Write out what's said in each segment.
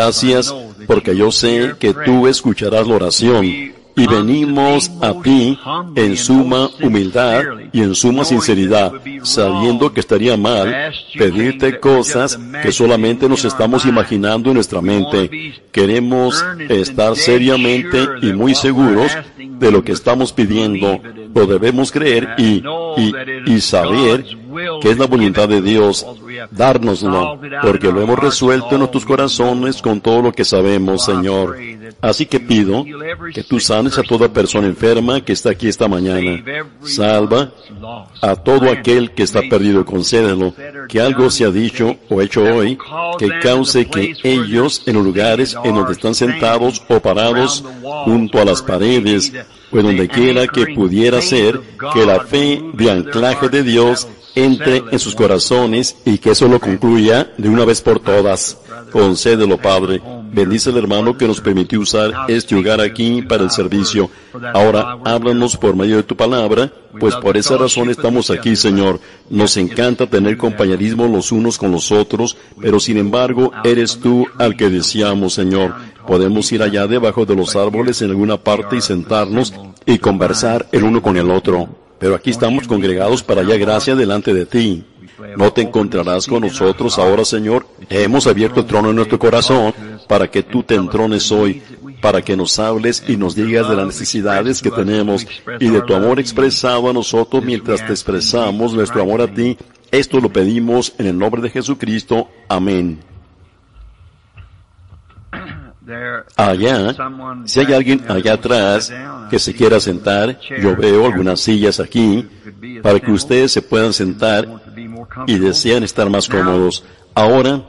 Gracias, porque yo sé que tú escucharás la oración. Y venimos a ti en suma humildad y en suma sinceridad, sabiendo que estaría mal pedirte cosas que solamente nos estamos imaginando en nuestra mente. Queremos estar seriamente y muy seguros de lo que estamos pidiendo. Lo debemos creer y saber que es la voluntad de Dios dárnoslo, porque lo hemos resuelto en nuestros corazones con todo lo que sabemos, Señor. Así que pido que tú sanes a toda persona enferma que está aquí esta mañana. Salva a todo aquel que está perdido, concédelo. Que algo se ha dicho o hecho hoy que cause que ellos, en los lugares en donde están sentados o parados junto a las paredes, o en donde quiera que pudiera ser, que la fe de anclaje de Dios entre en sus corazones y que eso lo concluya de una vez por todas. Concédelo, Padre. Bendice al hermano que nos permitió usar este hogar aquí para el servicio. Ahora, háblanos por medio de tu palabra, pues por esa razón estamos aquí, Señor. Nos encanta tener compañerismo los unos con los otros, pero sin embargo, eres tú al que deseamos, Señor. Podemos ir allá debajo de los árboles en alguna parte y sentarnos y conversar el uno con el otro. Pero aquí estamos congregados para hallar gracia delante de ti. No te encontrarás con nosotros ahora, Señor. Hemos abierto el trono en nuestro corazón para que tú te entrones hoy, para que nos hables y nos digas de las necesidades que tenemos y de tu amor expresado a nosotros mientras te expresamos nuestro amor a ti. Esto lo pedimos en el nombre de Jesucristo. Amén. Allá, si hay alguien allá atrás que se quiera sentar, yo veo algunas sillas aquí para que ustedes se puedan sentar y desean estar más cómodos. Ahora,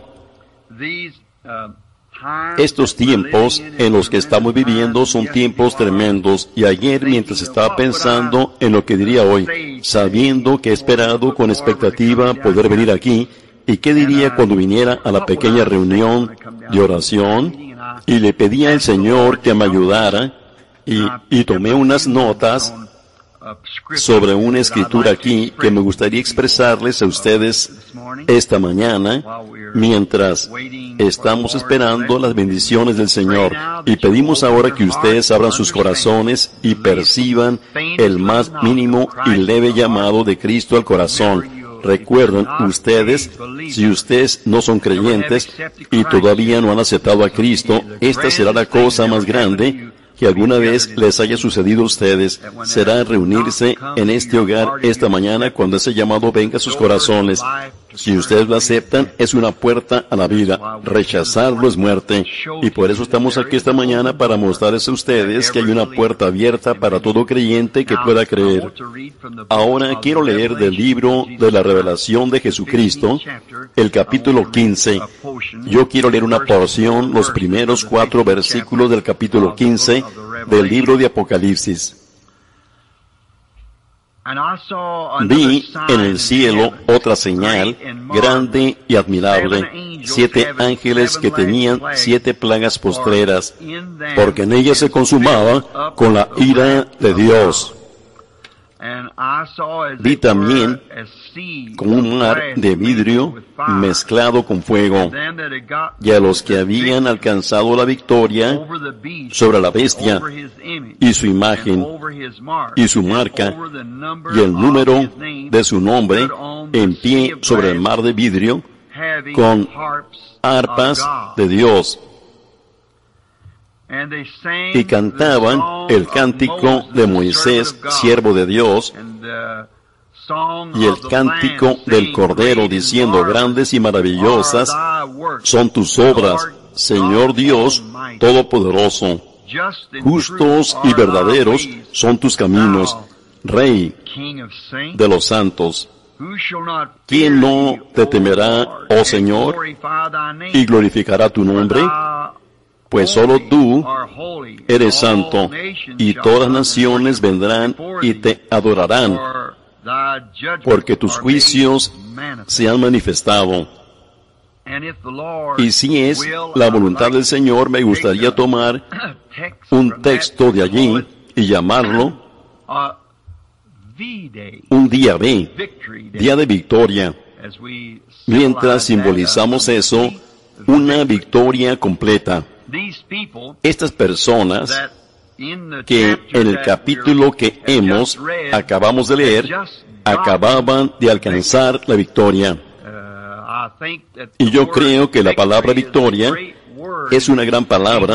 estos tiempos en los que estamos viviendo son tiempos tremendos, y ayer mientras estaba pensando en lo que diría hoy, sabiendo que he esperado con expectativa poder venir aquí, y qué diría cuando viniera a la pequeña reunión de oración, y le pedí al Señor que me ayudara, y tomé unas notas sobre una escritura aquí que me gustaría expresarles a ustedes esta mañana mientras estamos esperando las bendiciones del Señor. Y pedimos ahora que ustedes abran sus corazones y perciban el más mínimo y leve llamado de Cristo al corazón. Recuerden, ustedes, si ustedes no son creyentes y todavía no han aceptado a Cristo, esta será la cosa más grande que alguna vez les haya sucedido a ustedes. Será reunirse en este hogar esta mañana cuando ese llamado venga a sus corazones. Si ustedes lo aceptan, es una puerta a la vida. Rechazarlo es muerte. Y por eso estamos aquí esta mañana, para mostrarles a ustedes que hay una puerta abierta para todo creyente que pueda creer. Ahora quiero leer del libro de la Revelación de Jesucristo, el capítulo 15. Yo quiero leer una porción, los primeros 4 versículos del capítulo 15 del libro de Apocalipsis. Vi en el cielo otra señal grande y admirable, 7 ángeles que tenían 7 plagas postreras, porque en ellas se consumaba con la ira de Dios. Vi también como un mar de vidrio mezclado con fuego, y a los que habían alcanzado la victoria sobre la bestia y su imagen y su marca y el número de su nombre, en pie sobre el mar de vidrio con arpas de Dios, y cantaban el cántico de Moisés, siervo de Dios, y el cántico del Cordero, diciendo: grandes y maravillosas son tus obras, Señor Dios Todopoderoso. Justos y verdaderos son tus caminos, Rey de los santos. ¿Quién no te temerá, oh Señor, y glorificará tu nombre? Pues solo tú eres santo, y todas las naciones vendrán y te adorarán, porque tus juicios se han manifestado. Y si es la voluntad del Señor, me gustaría tomar un texto de allí y llamarlo un día B, día de victoria. Mientras simbolizamos eso, una victoria completa. Estas personas que en el capítulo que acabamos de leer, acababan de alcanzar la victoria. Y yo creo que la palabra victoria es una gran palabra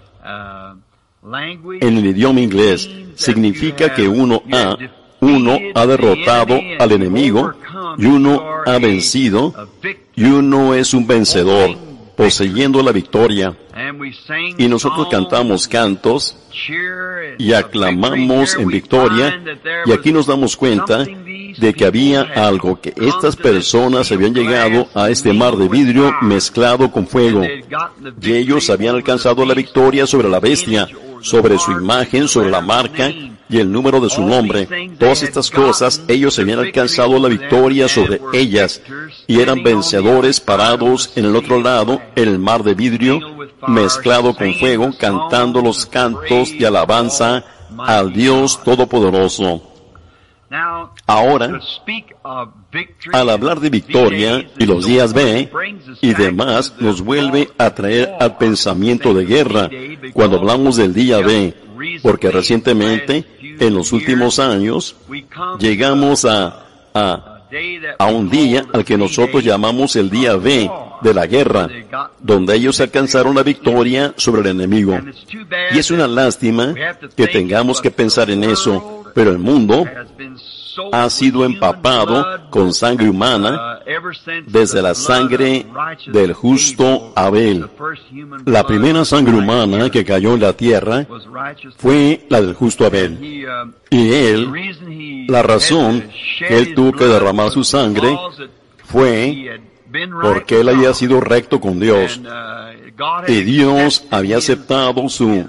en el idioma inglés. Significa que uno ha derrotado al enemigo, y uno ha vencido, y uno es un vencedor, poseyendo la victoria. Y nosotros cantamos cantos y aclamamos en victoria, y aquí nos damos cuenta de que había algo, que estas personas habían llegado a este mar de vidrio mezclado con fuego, y ellos habían alcanzado la victoria sobre la bestia, sobre su imagen, sobre la marca y el número de su nombre. Todas estas cosas, ellos habían alcanzado la victoria sobre ellas, y eran vencedores parados en el otro lado, en el mar de vidrio mezclado con fuego, cantando los cantos de alabanza al Dios Todopoderoso. Ahora, al hablar de victoria y los días B y demás, nos vuelve a traer al pensamiento de guerra cuando hablamos del día B, porque recientemente, en los últimos años, llegamos a un día al que nosotros llamamos el día B de la guerra, donde ellos alcanzaron la victoria sobre el enemigo. Y es una lástima que tengamos que pensar en eso, pero el mundo ha sido empapado con sangre humana desde la sangre del justo Abel. La primera sangre humana que cayó en la tierra fue la del justo Abel. Y la razón que él tuvo que derramar su sangre fue porque él había sido recto con Dios. Y Dios había aceptado su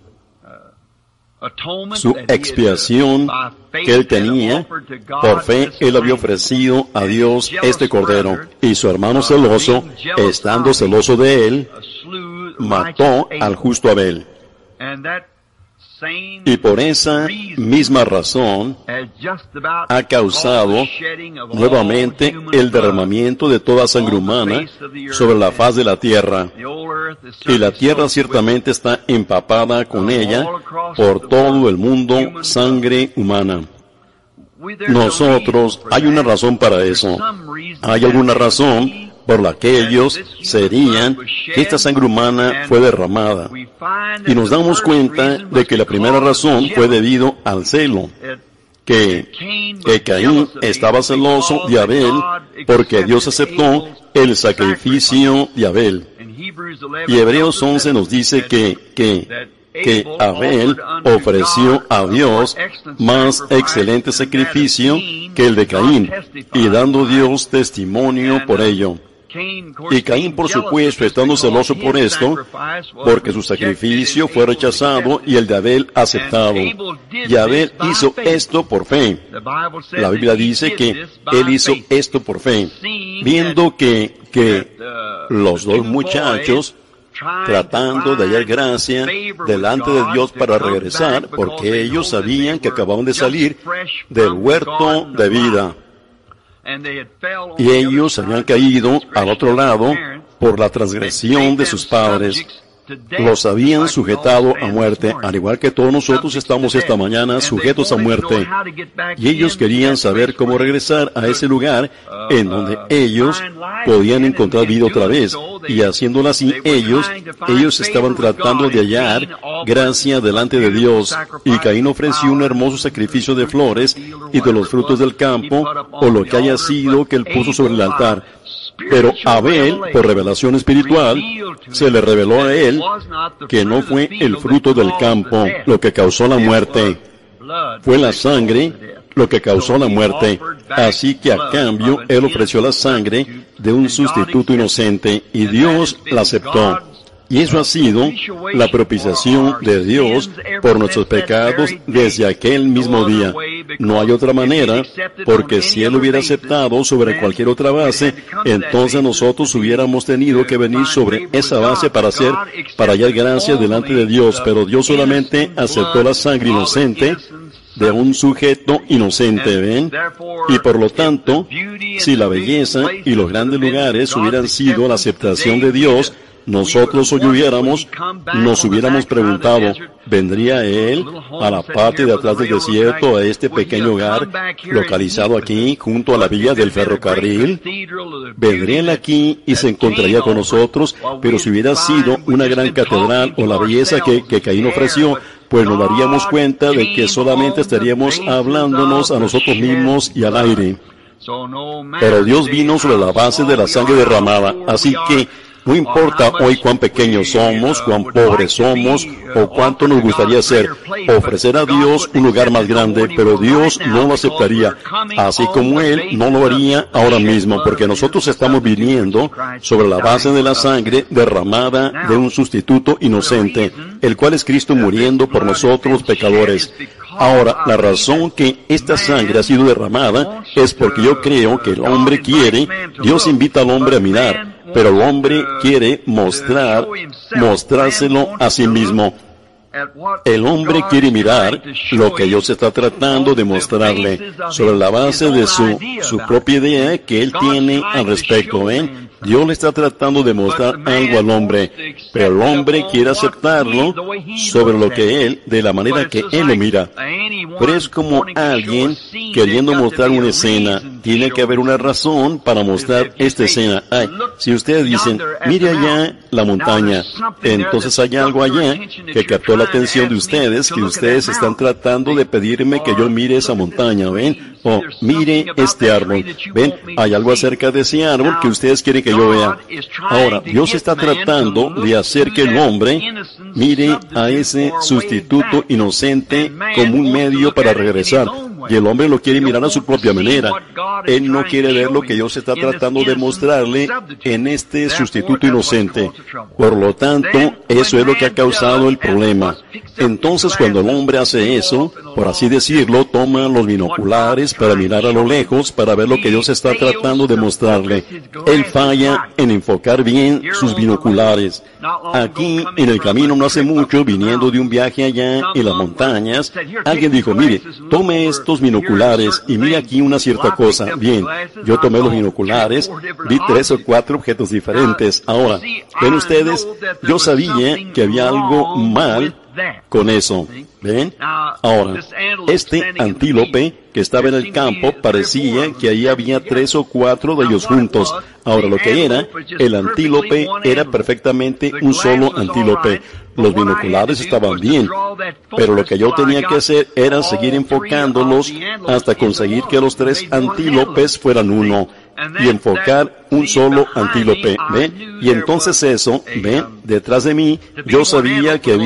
expiación que él tenía. Por fe, él había ofrecido a Dios este cordero, y su hermano celoso, estando celoso de él, mató al justo Abel. Y por esa misma razón ha causado nuevamente el derramamiento de toda sangre humana sobre la faz de la tierra. Y la tierra ciertamente está empapada con ella por todo el mundo, sangre humana. Nosotros, hay una razón para eso. Hay alguna razón por la que ellos serían que esta sangre humana fue derramada. Y nos damos cuenta de que la primera razón fue debido al celo, que Caín estaba celoso de Abel porque Dios aceptó el sacrificio de Abel. Y Hebreos 11 nos dice que Abel ofreció a Dios más excelente sacrificio que el de Caín, y dando Dios testimonio por ello. Y Caín, por supuesto, estando celoso por esto, porque su sacrificio fue rechazado y el de Abel aceptado. Y Abel hizo esto por fe. La Biblia dice que él hizo esto por fe, viendo que los dos muchachos, tratando de hallar gracia delante de Dios para regresar, porque ellos sabían que acababan de salir del huerto de vida. Y ellos habían caído al otro lado por la transgresión de sus padres. Los habían sujetado a muerte, al igual que todos nosotros estamos esta mañana sujetos a muerte. Y ellos querían saber cómo regresar a ese lugar en donde ellos podían encontrar vida otra vez. Y haciéndolo así, ellos estaban tratando de hallar gracia delante de Dios. Y Caín ofreció un hermoso sacrificio de flores y de los frutos del campo, o lo que haya sido que él puso sobre el altar. Pero Abel, por revelación espiritual, se le reveló a él que no fue el fruto del campo lo que causó la muerte, fue la sangre lo que causó la muerte. Así que a cambio él ofreció la sangre de un sustituto inocente, y Dios la aceptó. Y eso ha sido la propiciación de Dios por nuestros pecados desde aquel mismo día. No hay otra manera, porque si Él hubiera aceptado sobre cualquier otra base, entonces nosotros hubiéramos tenido que venir sobre esa base para hallar gracia delante de Dios. Pero Dios solamente aceptó la sangre inocente de un sujeto inocente, ¿ven? Y por lo tanto, si la belleza y los grandes lugares hubieran sido la aceptación de Dios, nosotros hoy nos hubiéramos preguntado, ¿vendría Él a la parte de atrás del desierto, a este pequeño hogar localizado aquí, junto a la vía del ferrocarril? ¿Vendría Él aquí y se encontraría con nosotros? Pero si hubiera sido una gran catedral o la belleza que Caín ofreció, pues nos daríamos cuenta de que solamente estaríamos hablándonos a nosotros mismos y al aire. Pero Dios vino sobre la base de la sangre derramada, así que no importa hoy cuán pequeños somos, cuán pobres somos, o cuánto nos gustaría ser, ofrecer a Dios un lugar más grande, pero Dios no lo aceptaría, así como Él no lo haría ahora mismo, porque nosotros estamos viniendo sobre la base de la sangre derramada de un sustituto inocente, el cual es Cristo muriendo por nosotros los pecadores. Ahora, la razón que esta sangre ha sido derramada es porque yo creo que el hombre quiere, Dios invita al hombre a mirar, pero el hombre quiere mostrárselo a sí mismo. El hombre quiere mirar lo que Dios está tratando de mostrarle sobre la base de su propia idea que Él tiene al respecto, ¿ven? Dios le está tratando de mostrar algo al hombre, pero el hombre quiere aceptarlo sobre lo que Él, de la manera que Él lo mira. Pero es como alguien queriendo mostrar una escena. Tiene que haber una razón para mostrar esta escena. Ay, si ustedes dicen, mire allá la montaña, entonces hay algo allá que captó la atención de ustedes, que ustedes están tratando de pedirme que yo mire esa montaña, ¿ven? O mire este árbol, ¿ven? Hay algo acerca de ese árbol que ustedes quieren que yo vea. Ahora, Dios está tratando de hacer que el hombre mire a ese sustituto inocente como un medio para regresar. Y el hombre lo quiere mirar a su propia manera. Él no quiere ver lo que Dios está tratando de mostrarle en este sustituto inocente. Por lo tanto, eso es lo que ha causado el problema. Entonces, cuando el hombre hace eso, por así decirlo, toma los binoculares para mirar a lo lejos, para ver lo que Dios está tratando de mostrarle. Él falla en enfocar bien sus binoculares. Aquí, en el camino no hace mucho, viniendo de un viaje allá en las montañas, alguien dijo, mire, tome estos binoculares y mire aquí una cierta cosa. Bien, yo tomé los binoculares, vi 3 o 4 objetos diferentes. Ahora, ven ustedes, yo sabía que había algo mal con eso. ¿Ven? Ahora, este antílope que estaba en el campo parecía que ahí había 3 o 4 de ellos juntos. Ahora, lo que era, el antílope era perfectamente un solo antílope. Los binoculares estaban bien, pero lo que yo tenía que hacer era seguir enfocándolos hasta conseguir que los 3 antílopes fueran uno. Y enfocar un solo antílope, ¿ven? Y entonces eso, ¿ven? Detrás de mí, yo sabía que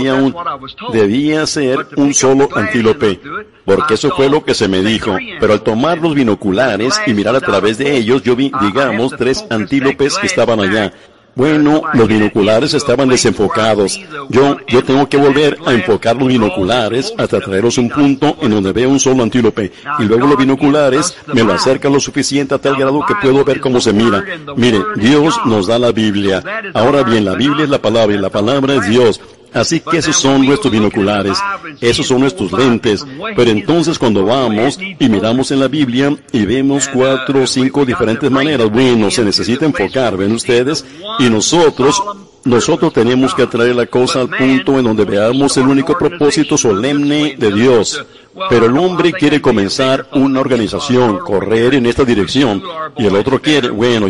debía ser un solo antílope, porque eso fue lo que se me dijo. Pero al tomar los binoculares y mirar a través de ellos, yo vi, digamos, 3 antílopes que estaban allá. Bueno, los binoculares estaban desenfocados. Yo tengo que volver a enfocar los binoculares hasta traeros un punto en donde veo un solo antílope. Y luego los binoculares me lo acercan lo suficiente a tal grado que puedo ver cómo se mira. Mire, Dios nos da la Biblia. Ahora bien, la Biblia es la palabra y la palabra es Dios. Así que esos son nuestros binoculares, esos son nuestros lentes. Pero entonces cuando vamos y miramos en la Biblia y vemos 4 o 5 diferentes maneras, bueno, se necesita enfocar, ¿ven ustedes? Y nosotros tenemos que traer la cosa al punto en donde veamos el único propósito solemne de Dios. Pero el hombre quiere comenzar una organización, correr en esta dirección, y el otro quiere, bueno,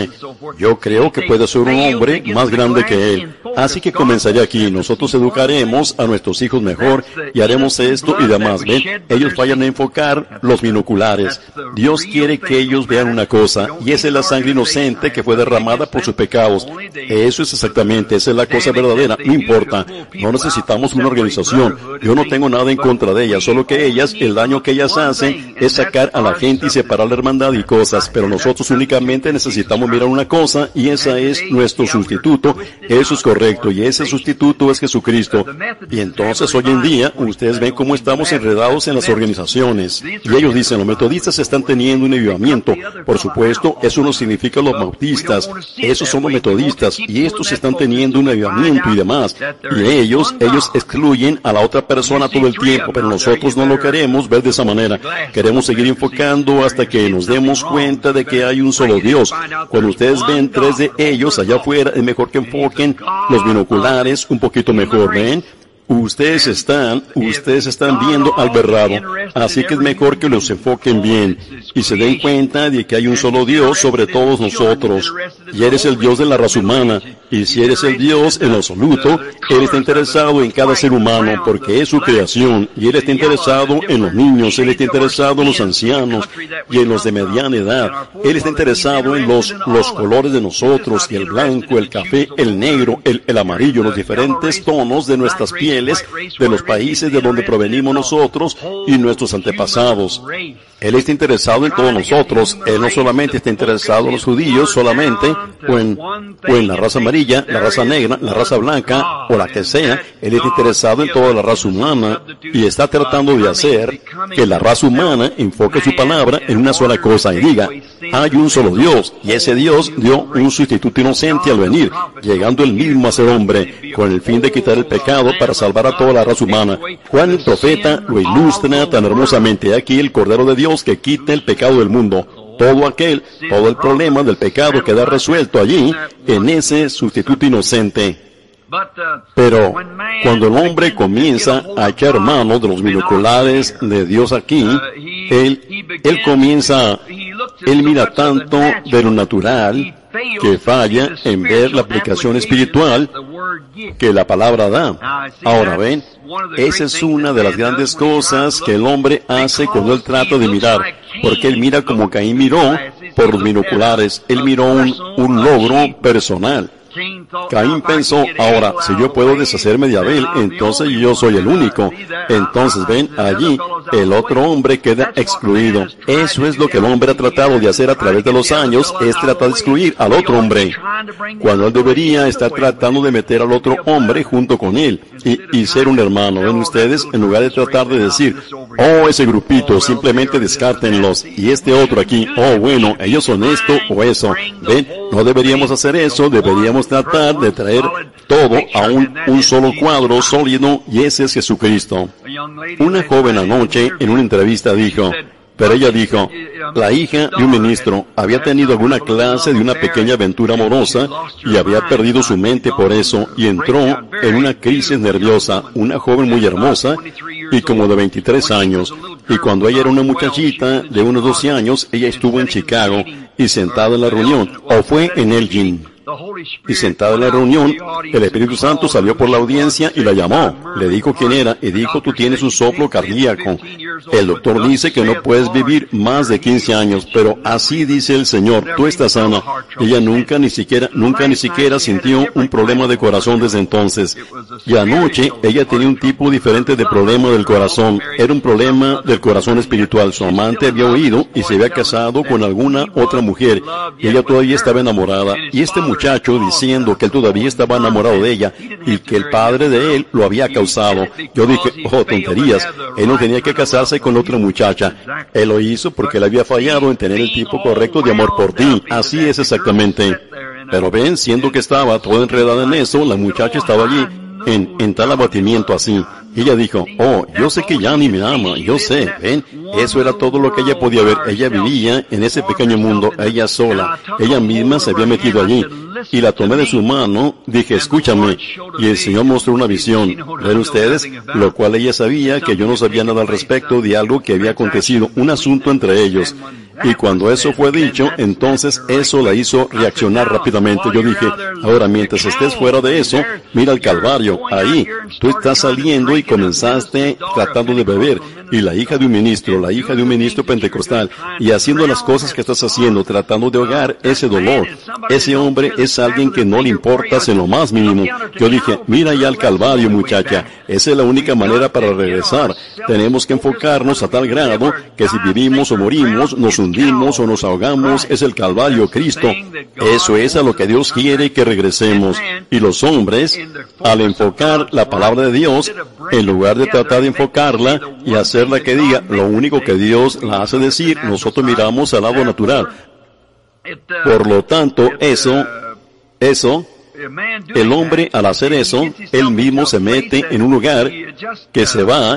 yo creo que puede ser un hombre más grande que él. Así que comenzaré aquí. Nosotros educaremos a nuestros hijos mejor y haremos esto y demás. ¿Ven? Ellos vayan a enfocar los binoculares. Dios quiere que ellos vean una cosa, y esa es la sangre inocente que fue derramada por sus pecados. Eso es exactamente, esa es la cosa verdadera. No importa, no necesitamos una organización. Yo no tengo nada en contra de ellas, solo que ellas, el daño que ellas hacen es sacar a la gente y separar la hermandad y cosas, pero nosotros únicamente necesitamos mirar una cosa, y esa es nuestro sustituto. Eso es correcto, y ese sustituto es Jesucristo. Y entonces hoy en día ustedes ven cómo estamos enredados en las organizaciones, y ellos dicen, los metodistas están teniendo un avivamiento. Por supuesto, eso no significa los bautistas, esos son los metodistas, y estos están teniendo un avivamiento y demás, y ellos excluyen a la otra persona todo el tiempo, pero nosotros no lo lo queremos ver de esa manera. Queremos seguir enfocando hasta que nos demos cuenta de que hay un solo Dios. Cuando ustedes ven 3 de ellos allá afuera, es mejor que enfoquen los binoculares un poquito mejor, ¿ven? Ustedes están viendo al verdadero, así que es mejor que los enfoquen bien y se den cuenta de que hay un solo Dios sobre todos nosotros. Y eres el Dios de la raza humana, y si eres el Dios en lo absoluto, Él está interesado en cada ser humano, porque es su creación, y Él está interesado en los niños, Él está interesado en los ancianos y en los de mediana edad. Él está interesado en los colores de nosotros, y el blanco, el café, el negro, el amarillo, los diferentes tonos de nuestras pieles, de los países de donde provenimos nosotros y nuestros antepasados. Él está interesado en todos nosotros. Él no solamente está interesado en los judíos solamente, o en la raza amarilla, la raza negra, la raza blanca, o la que sea. Él está interesado en toda la raza humana y está tratando de hacer que la raza humana enfoque su palabra en una sola cosa y diga, hay un solo Dios, y ese Dios dio un sustituto inocente al venir, llegando él mismo a ser hombre, con el fin de quitar el pecado para salvar a toda la raza humana. Juan el profeta lo ilustra tan hermosamente. Aquí el Cordero de Dios que quita el pecado del mundo. Todo el problema del pecado queda resuelto allí, en ese sustituto inocente. Pero cuando el hombre comienza a echar mano de los binoculares de Dios aquí, él mira tanto de lo natural que falla en ver la aplicación espiritual que la palabra da. Ahora ven, esa es una de las grandes cosas que el hombre hace cuando él trata de mirar, porque él mira como Caín miró por los binoculares. Él miró un logro personal. Caín pensó, ahora, si yo puedo deshacerme de Abel, entonces yo soy el único. Entonces, ven, allí, el otro hombre queda excluido. Eso es lo que el hombre ha tratado de hacer a través de los años, es tratar de excluir al otro hombre, cuando él debería estar tratando de meter al otro hombre junto con él, y ser un hermano. Ven ustedes, en lugar de tratar de decir, oh, ese grupito, simplemente descártenlos, y este otro aquí, oh, bueno, ellos son esto o eso. Ven, no deberíamos hacer eso, deberíamos tratar de traer todo a un solo cuadro sólido, y ese es Jesucristo. Una joven anoche en una entrevista dijo, pero ella dijo, la hija de un ministro había tenido alguna clase de una pequeña aventura amorosa y había perdido su mente por eso y entró en una crisis nerviosa, una joven muy hermosa y como de 23 años. Y cuando ella era una muchachita de unos 12 años, ella estuvo en Chicago y sentada en la reunión, o fue en Elgin. Y sentada en la reunión, el Espíritu Santo salió por la audiencia y la llamó. Le dijo quién era y dijo, tú tienes un soplo cardíaco. El doctor dice que no puedes vivir más de 15 años, pero así dice el Señor, tú estás sana. Ella nunca ni siquiera sintió un problema de corazón desde entonces. Y anoche, ella tenía un tipo diferente de problema del corazón. Era un problema del corazón espiritual. Su amante había huido y se había casado con alguna otra mujer. Y ella todavía estaba enamorada. Y este muchacho diciendo que él todavía estaba enamorado de ella y que el padre de él lo había causado. Yo dije, oh, tonterías, él no tenía que casarse con otra muchacha. Él lo hizo porque él había fallado en tener el tipo correcto de amor por ti. Así es exactamente. Pero ven, siendo que estaba toda enredada en eso, la muchacha estaba allí en tal abatimiento así. Ella dijo, oh, yo sé que ya ni me ama, yo sé, ven, eso era todo lo que ella podía ver. Ella vivía en ese pequeño mundo, ella sola, ella misma se había metido allí. Y la tomé de su mano, dije, escúchame, y el Señor mostró una visión. ¿Ven ustedes? Lo cual ella sabía que yo no sabía nada al respecto de algo que había acontecido, un asunto entre ellos. Y cuando eso fue dicho, entonces eso la hizo reaccionar rápidamente. Yo dije, ahora mientras estés fuera de eso, mira el Calvario, ahí, tú estás saliendo y comenzaste tratando de beber. Y la hija de un ministro pentecostal, y haciendo las cosas que estás haciendo, tratando de ahogar ese dolor. Ese hombre es alguien que no le importas en lo más mínimo. Yo dije, mira ya el Calvario, muchacha, esa es la única manera para regresar. Tenemos que enfocarnos a tal grado que si vivimos o morimos, nos hundimos o nos ahogamos, es el Calvario, Cristo. Eso es a lo que Dios quiere que regresemos. Y los hombres, al enfocar la palabra de Dios, en lugar de tratar de enfocarla y hacerla que diga lo único que Dios la hace decir, nosotros miramos al lado natural. Por lo tanto, eso El hombre, al hacer eso, él mismo se mete en un lugar que se va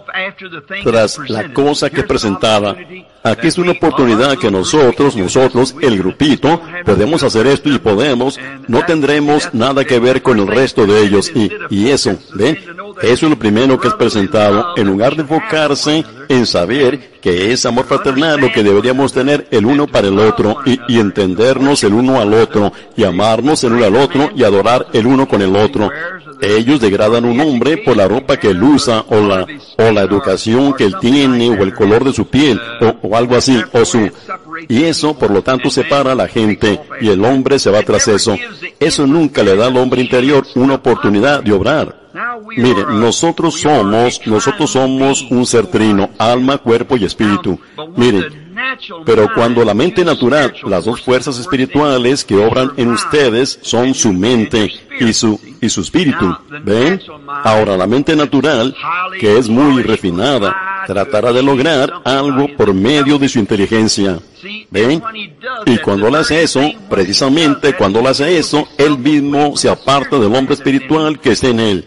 tras la cosa que presentaba. Aquí es una oportunidad que nosotros, el grupito, podemos hacer esto y podemos, no tendremos nada que ver con el resto de ellos. Y eso, ¿ven? Eso es lo primero que es presentado, en lugar de enfocarse en saber que es amor fraternal lo que deberíamos tener el uno para el otro, y entendernos el uno al otro, y amarnos el uno al otro, y adorar el uno con el otro. Ellos degradan un hombre por la ropa que él usa, o la educación que él tiene, o el color de su piel, o algo así, y eso, por lo tanto, separa a la gente, y el hombre se va tras eso. Eso nunca le da al hombre interior una oportunidad de obrar. Mire, nosotros somos un ser trino, alma, cuerpo y espíritu. Miren, pero cuando la mente natural, las dos fuerzas espirituales que obran en ustedes son su mente y su espíritu, ¿ven? Ahora, la mente natural, que es muy refinada, tratará de lograr algo por medio de su inteligencia, ¿ven? Y cuando él hace eso, precisamente cuando él hace eso, él mismo se aparta del hombre espiritual que está en él.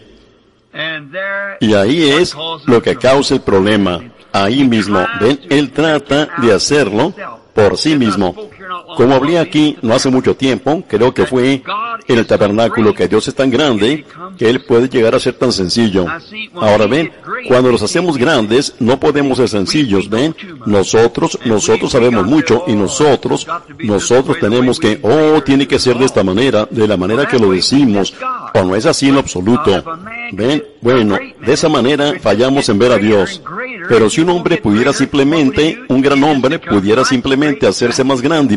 Y ahí es lo que causa el problema. Ahí mismo, ven, él trata de hacerlo por sí mismo. Como hablé aquí no hace mucho tiempo, creo que fue en el tabernáculo, que Dios es tan grande que Él puede llegar a ser tan sencillo. Ahora ven, cuando los hacemos grandes, no podemos ser sencillos, ven. Nosotros sabemos mucho, y nosotros tenemos que, tiene que ser de esta manera, de la manera que lo decimos, o no es así en lo absoluto. Ven, bueno, de esa manera fallamos en ver a Dios. Pero si un hombre pudiera simplemente, un gran hombre pudiera simplemente hacerse más grande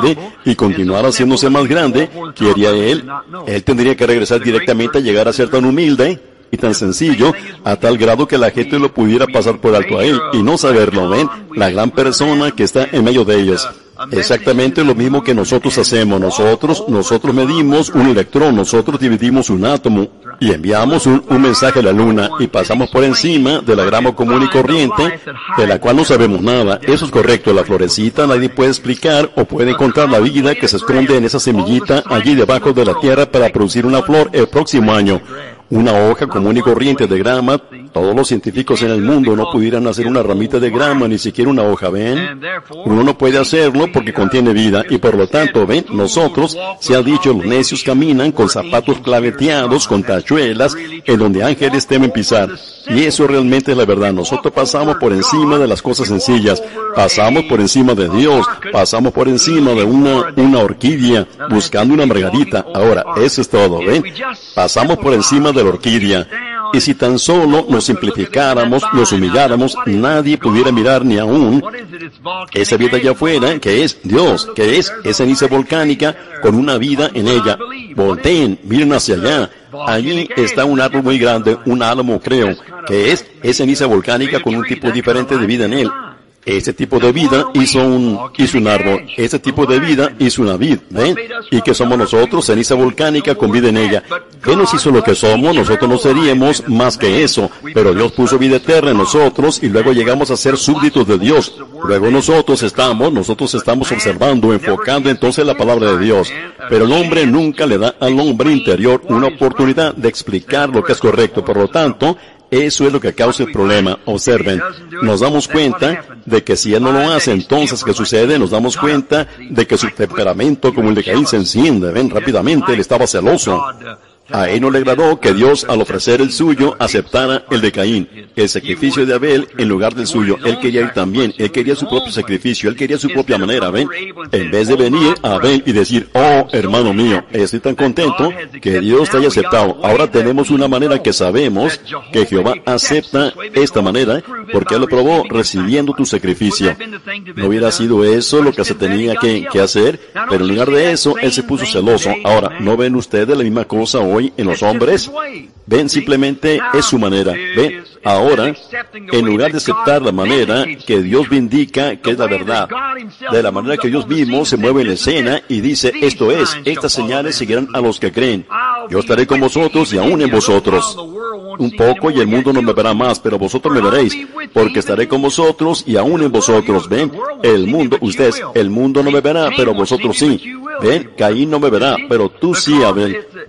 y continuar haciéndose más grande, ¿qué haría él? Él tendría que regresar directamente a llegar a ser tan humilde y tan sencillo, a tal grado que la gente lo pudiera pasar por alto a él y no saberlo, ¿ven? La gran persona que está en medio de ellos. Exactamente lo mismo que nosotros hacemos. Nosotros medimos un electrón, nosotros dividimos un átomo y enviamos un mensaje a la luna, y pasamos por encima de la grama común y corriente, de la cual no sabemos nada. Eso es correcto. La florecita nadie puede explicar o puede encontrar la vida que se esconde en esa semillita allí debajo de la tierra para producir una flor el próximo año. Una hoja común y corriente de grama, todos los científicos en el mundo no pudieran hacer una ramita de grama, ni siquiera una hoja, ¿ven? Uno no puede hacerlo porque contiene vida, y por lo tanto, ¿ven? Nosotros, se ha dicho, los necios caminan con zapatos claveteados, con tachuelas, en donde ángeles temen pisar. Y eso realmente es la verdad. Nosotros pasamos por encima de las cosas sencillas, pasamos por encima de Dios, pasamos por encima de una orquídea, buscando una margarita. Ahora, eso es todo, ¿ven? Pasamos por encima de la orquídea. Y si tan solo nos simplificáramos, nos humilláramos, nadie pudiera mirar ni aún esa vida allá afuera, que es Dios, que es esa ceniza volcánica con una vida en ella. Volteen, miren hacia allá. Allí está un árbol muy grande, un álamo creo, que es ceniza volcánica con un tipo diferente de vida en él. Ese tipo de vida hizo un árbol. Ese tipo de vida hizo una vid, ¿ven? ¿Y qué somos nosotros? Ceniza volcánica con vida en ella. ¿Qué nos hizo lo que somos? Nosotros no seríamos más que eso. Pero Dios puso vida eterna en nosotros, y luego llegamos a ser súbditos de Dios. Luego nosotros estamos observando, enfocando entonces la palabra de Dios. Pero el hombre nunca le da al hombre interior una oportunidad de explicar lo que es correcto. Por lo tanto, eso es lo que causa el problema. Observen, nos damos cuenta de que si él no lo hace, entonces ¿qué sucede? Nos damos cuenta de que su temperamento, como el de Caín, se enciende. Ven, rápidamente, él estaba celoso. A él no le agradó que Dios, al ofrecer el suyo, aceptara el de Caín, el sacrificio de Abel en lugar del suyo. Él quería ir también, él quería su propio sacrificio, él quería su propia manera, ¿ven? En vez de venir a Abel y decir, hermano mío, estoy tan contento que Dios te haya aceptado. Ahora tenemos una manera que sabemos que Jehová acepta esta manera, porque Él lo probó recibiendo tu sacrificio. No hubiera sido eso lo que se tenía que hacer, pero en lugar de eso, Él se puso celoso. Ahora, ¿no ven ustedes la misma cosa hoy en los hombres? Ven, simplemente es su manera. Ven, ahora, en lugar de aceptar la manera que Dios vindica que es la verdad, de la manera que Dios mismo se mueve en la escena y dice, esto es, estas señales seguirán a los que creen. Yo estaré con vosotros y aún en vosotros. Un poco y el mundo no me verá más, pero vosotros me veréis, porque estaré con vosotros y aún en vosotros. Ven, el mundo no me verá, pero vosotros sí. Ven, Caín no me verá, pero tú sí, Abel.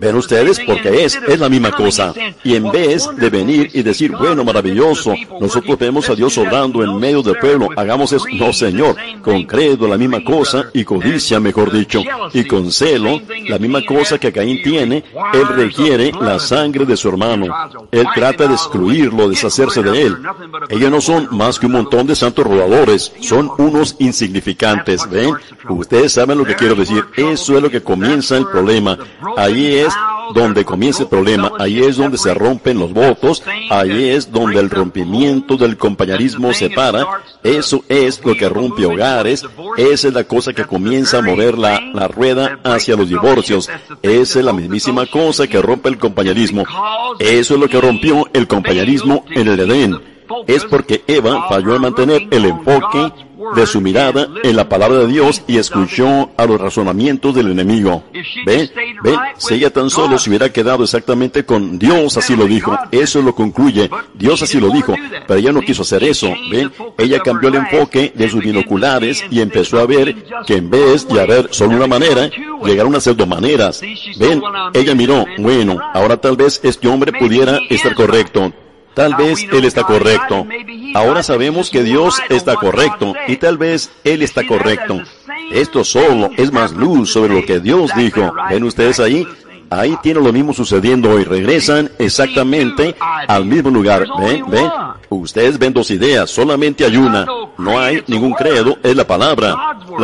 Ven ustedes, porque es la misma cosa. Y en vez de venir y decir, bueno, maravilloso, nosotros vemos a Dios obrando en medio del pueblo, hagamos eso. No, Señor, con credo la misma cosa, y codicia, mejor dicho, y con celo, la misma cosa que Caín tiene. Él requiere la sangre de su hermano. Él trata de excluirlo, deshacerse de él. Ellos no son más que un montón de santos robadores, son unos insignificantes, ¿ven? Ustedes saben lo que quiero decir. Eso es lo que comienza el problema. Ahí es donde comienza el problema. Ahí es donde se rompen los votos. Ahí es donde el rompimiento del compañerismo se para. Eso es lo que rompe hogares. Esa es la cosa que comienza a mover la rueda hacia los divorcios. Esa es la mismísima cosa que rompe el compañerismo. Eso es lo que rompió el compañerismo en el Edén. Es porque Eva falló en mantener el enfoque de su mirada en la palabra de Dios y escuchó a los razonamientos del enemigo. ¿Ven? Si ella tan solo se hubiera quedado exactamente con Dios así lo dijo, eso lo concluye, Dios así lo dijo, pero ella no quiso hacer eso. ¿Ven? Ella cambió el enfoque de sus binoculares y empezó a ver que en vez de haber solo una manera, llegaron a ser dos maneras. ¿Ven? Ella miró, bueno, ahora tal vez este hombre pudiera estar correcto. Tal vez Él está correcto. Ahora sabemos que Dios está correcto y tal vez Él está correcto. Esto solo es más luz sobre lo que Dios dijo. ¿Ven ustedes ahí? Ahí tiene lo mismo sucediendo hoy. Regresan exactamente al mismo lugar. ¿Ven? Ustedes ven dos ideas, solamente hay una. No hay ningún credo, es la palabra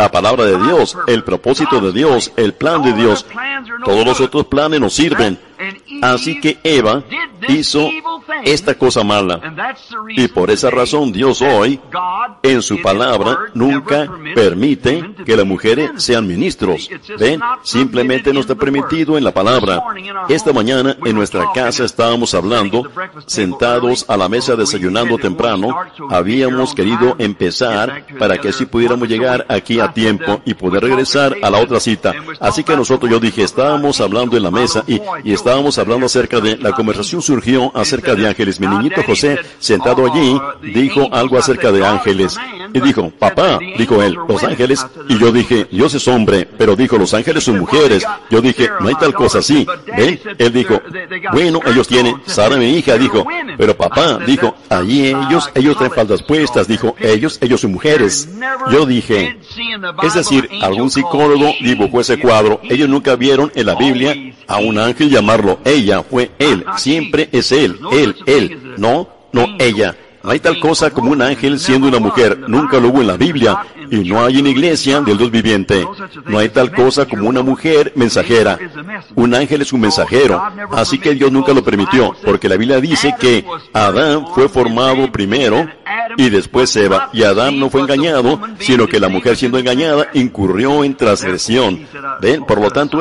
de Dios, el propósito de Dios, el plan de Dios. Todos los otros planes nos sirven. Así que Eva hizo esta cosa mala. Y por esa razón Dios hoy, en su palabra, nunca permite que las mujeres sean ministros. ¿Ven? Simplemente no está permitido en la palabra. Esta mañana en nuestra casa estábamos hablando, sentados a la mesa desayunando temprano. Habíamos querido empezar para que así pudiéramos llegar aquí a tiempo y poder regresar a la otra cita. Así que yo dije, estábamos hablando en la mesa y estábamos hablando acerca de, la conversación surgió acerca de ángeles. Mi niñito José, sentado allí, dijo algo acerca de ángeles. Y dijo, papá, dijo él, los ángeles. Y yo dije, Dios es hombre, pero dijo, los ángeles son mujeres. Yo dije, no hay tal cosa así. ¿Ven? Él dijo, bueno, ellos tienen. Sara, mi hija, dijo, pero papá, dijo, allí ellos traen faldas puestas. Dijo, ellos son mujeres. Yo dije, es decir, algún psicólogo dibujó ese cuadro. Ellos nunca vieron en la Biblia a un ángel llamarlo ella, fue él, siempre es él, no ella. No hay tal cosa como un ángel siendo una mujer, nunca lo hubo en la Biblia, y no hay en la iglesia del Dios viviente. No hay tal cosa como una mujer mensajera. Un ángel es un mensajero, así que Dios nunca lo permitió, porque la Biblia dice que Adán fue formado primero y después Eva, y Adán no fue engañado, sino que la mujer siendo engañada incurrió en transgresión. ¿Ven? Por lo tanto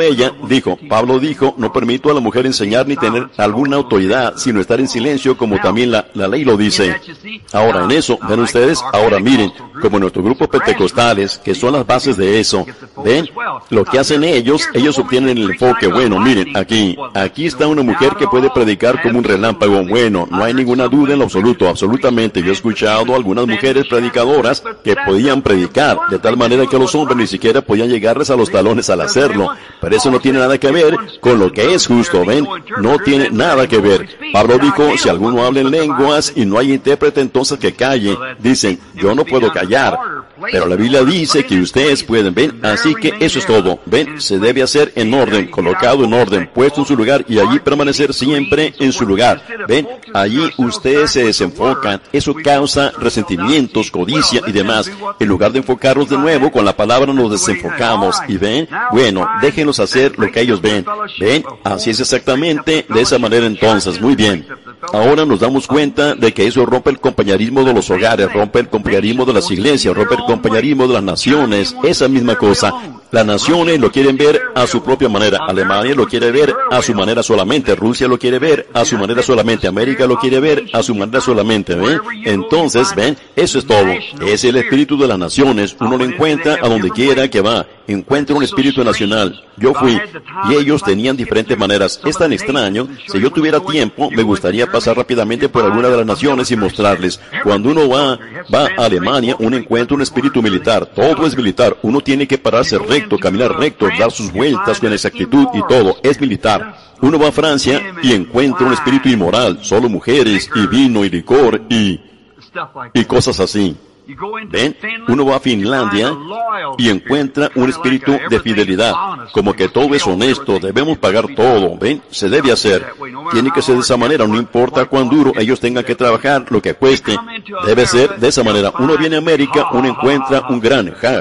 Pablo dijo, no permito a la mujer enseñar ni tener alguna autoridad, sino estar en silencio, como también la ley lo dice. Ahora en eso, ven ustedes, ahora miren, como nuestros grupos pentecostales, que son las bases de eso, ven, lo que hacen ellos obtienen el enfoque, bueno, miren, aquí está una mujer que puede predicar como un relámpago, bueno, no hay ninguna duda en lo absoluto, absolutamente. Yo he escuchado a algunas mujeres predicadoras que podían predicar, de tal manera que los hombres ni siquiera podían llegarles a los talones al hacerlo, pero eso no tiene nada que ver con lo que es justo, ven, no tiene nada que ver. Pablo dijo, si alguno habla en lenguas y no hay intérprete, entonces que calle. Dicen, yo no puedo callar, pero la Biblia dice que ustedes pueden, ven, así que eso es todo, ven, se debe hacer en orden, colocado en orden, puesto en su lugar y allí permanecer siempre en su lugar, ven, allí ustedes se desenfocan, eso causa resentimientos, codicia y demás. En lugar de enfocarnos de nuevo con la palabra nos desenfocamos y ven, bueno, déjenlos hacer lo que ellos ven, así es exactamente de esa manera entonces, muy bien. Ahora nos damos cuenta de que eso rompe el compañerismo de los hogares, rompe el compañerismo de las iglesias, rompe el compañerismo de las naciones, esa misma cosa. Las naciones lo quieren ver a su propia manera. Alemania lo quiere ver a su manera solamente. Rusia lo quiere ver a su manera solamente. América lo quiere ver a su manera solamente. ¿Ven? Entonces, ven, eso es todo. Es el espíritu de las naciones. Uno lo encuentra a donde quiera que va. Encuentra un espíritu nacional. Yo fui, y ellos tenían diferentes maneras. Es tan extraño. Si yo tuviera tiempo, me gustaría pasar rápidamente por alguna de las naciones y mostrarles. Cuando uno va a Alemania, uno encuentra un espíritu militar. Todo es militar. Uno tiene que pararse recto. correcto, caminar recto, dar sus vueltas con exactitud y todo. Es militar. Uno va a Francia y encuentra un espíritu inmoral, solo mujeres y vino y licor y cosas así. ¿Ven? Uno va a Finlandia y encuentra un espíritu de fidelidad, como que todo es honesto, debemos pagar todo, ¿ven? Se debe hacer. Tiene que ser de esa manera, no importa cuán duro ellos tengan que trabajar, lo que cueste, debe ser de esa manera. Uno viene a América, uno encuentra un gran ja.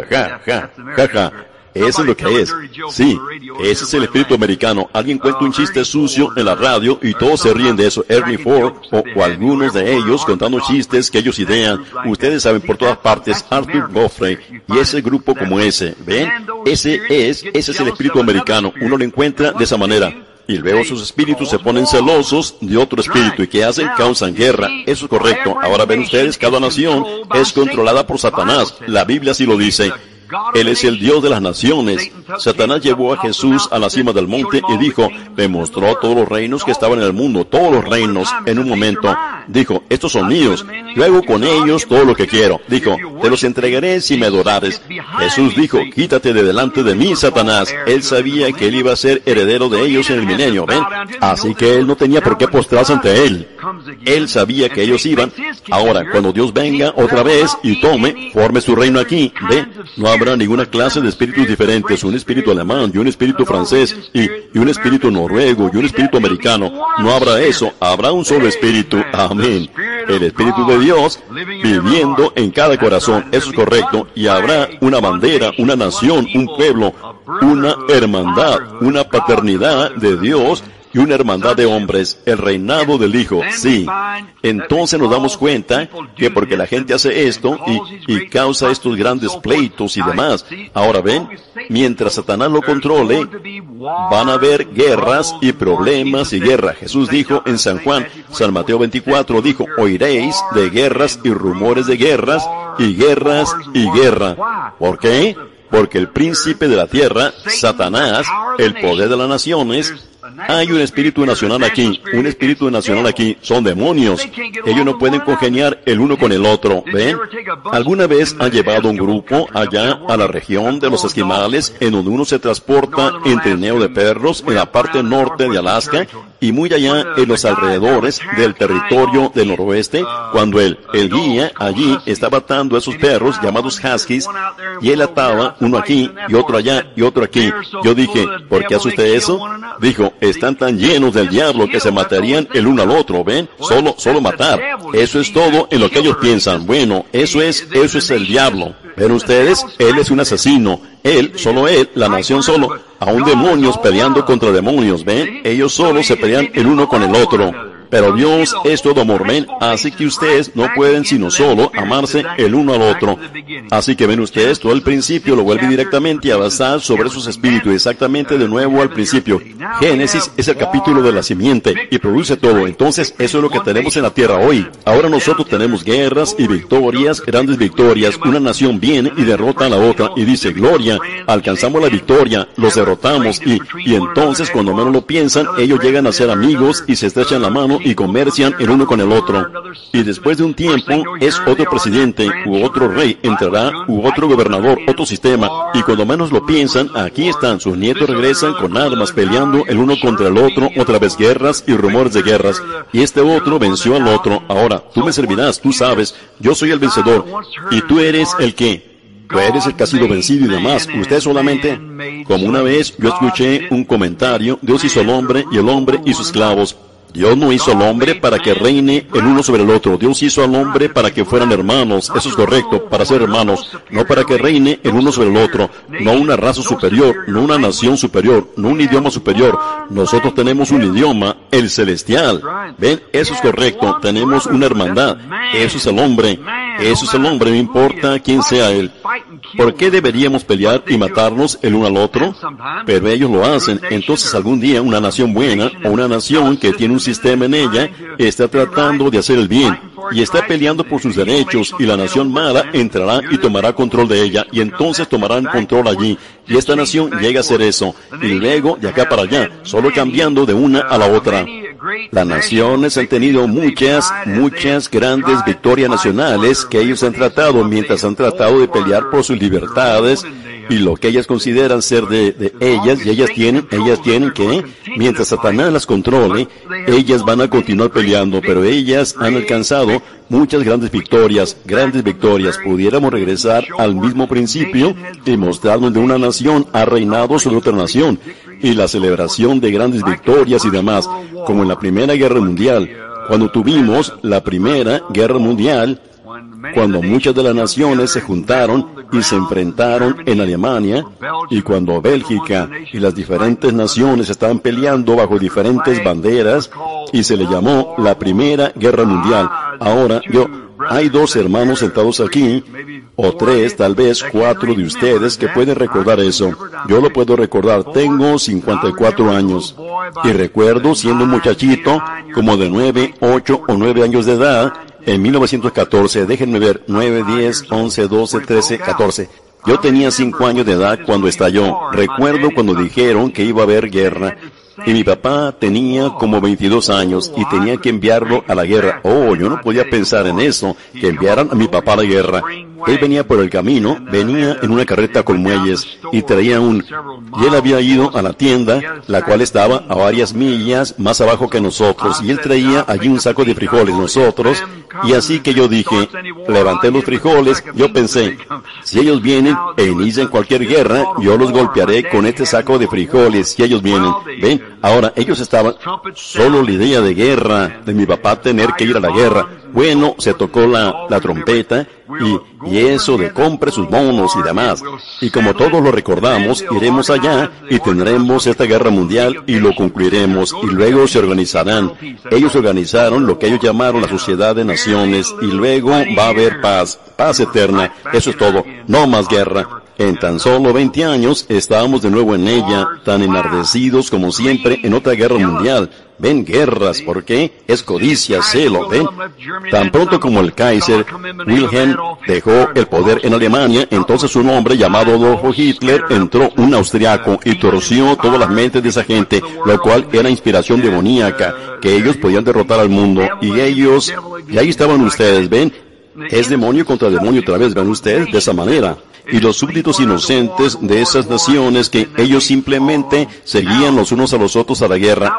Eso es lo que es. Sí, ese es el espíritu americano. Alguien cuenta un chiste sucio en la radio y todos se ríen de eso. Ernie Ford o algunos de ellos contando chistes que ellos idean. Ustedes saben por todas partes, Arthur Godfrey y ese grupo como ese. ¿Ven? Ese es el espíritu americano. Uno lo encuentra de esa manera. Y luego sus espíritus se ponen celosos de otro espíritu y que hacen, causan guerra. Eso es correcto. Ahora ven ustedes, cada nación es controlada por Satanás. La Biblia sí lo dice. Él es el Dios de las naciones. Satanás llevó a Jesús a la cima del monte y dijo, le mostró todos los reinos que estaban en el mundo, todos los reinos, en un momento. Dijo, estos son míos, yo hago con ellos todo lo que quiero. Dijo, te los entregaré si me adorares. Jesús dijo, quítate de delante de mí, Satanás. Él sabía que él iba a ser heredero de ellos en el milenio, ¿ven? Así que él no tenía por qué postrarse ante él. Él sabía que ellos iban. Ahora, cuando Dios venga otra vez y forme su reino aquí, ¿ve? No habrá ninguna clase de espíritus diferentes, un espíritu alemán y un espíritu francés y un espíritu noruego y un espíritu americano. No habrá eso, habrá un solo espíritu. Amén. El espíritu de Dios viviendo en cada corazón, eso es correcto, y habrá una bandera, una nación, un pueblo, una hermandad, una paternidad de Dios y una hermandad de hombres, el reinado del Hijo, sí. Entonces nos damos cuenta que porque la gente hace esto y causa estos grandes pleitos y demás, ahora ven, mientras Satanás lo controle, van a haber guerras y problemas y guerra. Jesús dijo en San Juan, San Mateo 24, dijo, oiréis de guerras y rumores de guerras y guerras y guerra. ¿Por qué? Porque el príncipe de la tierra, Satanás, el poder de las naciones, hay un espíritu nacional aquí, son demonios. Ellos no pueden congeniar el uno con el otro, ¿ven? ¿Alguna vez han llevado un grupo allá a la región de los esquimales, en donde uno se transporta en trineo de perros, en la parte norte de Alaska, y muy allá en los alrededores del territorio del noroeste, cuando el guía allí estaba atando a esos perros llamados huskies, y él ataba uno aquí, y otro allá, y otro aquí. Yo dije, ¿por qué hace usted eso? Dijo, están tan llenos del diablo que se matarían el uno al otro, ¿ven? Solo matar. Eso es todo en lo que ellos piensan. Bueno, eso es el diablo. ¿Ven ustedes? Él es un asesino. Solo él, la nación solo. Aún demonios peleando contra demonios, ¿ven? Ellos solo se pelean el uno con el otro. Pero Dios es todo amor, ven, así que ustedes no pueden sino solo amarse el uno al otro. Así que ven ustedes, todo el principio lo vuelve directamente a basar sobre esos espíritus, exactamente de nuevo al principio. Génesis es el capítulo de la simiente y produce todo. Entonces, eso es lo que tenemos en la tierra hoy. Ahora nosotros tenemos guerras y victorias, grandes victorias. Una nación viene y derrota a la otra y dice, gloria, alcanzamos la victoria, los derrotamos y entonces cuando menos lo piensan, ellos llegan a ser amigos y se estrechan la mano y comercian el uno con el otro. Y después de un tiempo es otro presidente u otro rey entrará u otro gobernador, otro sistema, y cuando menos lo piensan, aquí están, sus nietos regresan con armas peleando el uno contra el otro, otra vez guerras y rumores de guerras, y este otro venció al otro. Ahora, tú me servirás, tú sabes, yo soy el vencedor, y tú eres el que tú eres el que ha sido vencido y demás. Usted solamente, como una vez yo escuché un comentario, Dios hizo al hombre y el hombre hizo esclavos. Dios no hizo al hombre para que reine el uno sobre el otro. Dios hizo al hombre para que fueran hermanos. Eso es correcto, para ser hermanos. No para que reine el uno sobre el otro. No una raza superior, no una nación superior, no un idioma superior. Nosotros tenemos un idioma, el celestial. ¿Ven? Eso es correcto. Tenemos una hermandad. Eso es el hombre. Eso es el hombre, no importa quién sea él. ¿Por qué deberíamos pelear y matarnos el uno al otro? Pero ellos lo hacen. Entonces algún día una nación buena o una nación que tiene un sistema en ella está tratando de hacer el bien y está peleando por sus derechos, y la nación mala entrará y tomará control de ella, y entonces tomarán control allí. y esta nación llega a hacer eso, y luego de acá para allá, solo cambiando de una a la otra. Las naciones han tenido muchas grandes victorias nacionales que ellos han tratado mientras han tratado de pelear por sus libertades y lo que ellas consideran ser de ellas, y ellas tienen que, mientras Satanás las controle, ellas van a continuar peleando, pero ellas han alcanzado muchas grandes victorias. Pudiéramos regresar al mismo principio y mostrar donde una nación ha reinado sobre otra nación, y la celebración de grandes victorias y demás, como en la Primera Guerra Mundial. Cuando tuvimos la Primera Guerra Mundial, cuando muchas de las naciones se juntaron y se enfrentaron en Alemania, y cuando Bélgica y las diferentes naciones estaban peleando bajo diferentes banderas, y se le llamó la Primera Guerra Mundial. Ahora, hay 2 hermanos sentados aquí, o 3, tal vez 4 de ustedes que pueden recordar eso. Yo lo puedo recordar, tengo 54 años, y recuerdo siendo un muchachito, como de 9, 8 o 9 años de edad, en 1914, déjenme ver, 9, 10, 11, 12, 13, 14. Yo tenía 5 años de edad cuando estalló. Recuerdo cuando dijeron que iba a haber guerra. Y mi papá tenía como 22 años y tenía que enviarlo a la guerra. Yo no podía pensar en eso, que enviaran a mi papá a la guerra. Él venía por el camino, venía en una carreta con muelles y traía y él había ido a la tienda, la cual estaba a varias millas más abajo que nosotros, y él traía allí un saco de frijoles, nosotros, y así que yo dije, levanté los frijoles, yo pensé, si ellos vienen e inician cualquier guerra, yo los golpearé con este saco de frijoles, si ellos vienen. ¿Ven? Ahora, ellos estaban, solo la idea de guerra, de mi papá tener que ir a la guerra. Bueno, se tocó la trompeta, y eso de compre sus monos y demás. Y como todos lo recordamos, iremos allá y tendremos esta guerra mundial y lo concluiremos, y luego se organizarán. Ellos organizaron lo que ellos llamaron la Sociedad de Naciones, y luego va a haber paz eterna. Eso es todo, no más guerra. En tan solo 20 años estábamos de nuevo en ella, tan enardecidos como siempre en otra guerra mundial. Ven, guerras, ¿por qué? Es codicia, celo, ven. Tan pronto como el Kaiser Wilhelm dejó el poder en Alemania, entonces un hombre llamado Adolf Hitler entró, un austriaco, y torció todas las mentes de esa gente, lo cual era inspiración demoníaca, que ellos podían derrotar al mundo, y ahí estaban ustedes, ven. Es demonio contra demonio otra vez, ven ustedes, de esa manera. Y los súbditos inocentes de esas naciones que ellos simplemente seguían los unos a los otros a la guerra.